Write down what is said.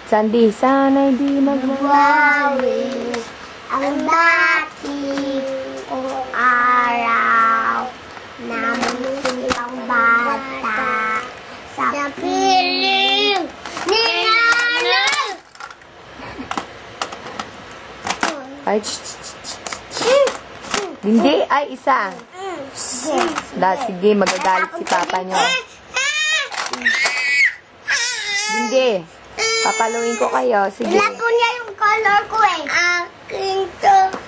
Sandy, sana'y di Magwawi ang dati kong araw na muling bata sa piling ni nanay. Ay, hindi, ay isa. Sige, magagalit si papa nyo. Hindi. Papaluin ko kayo. Sige. Wala ko niya yung color ko eh. Akin to.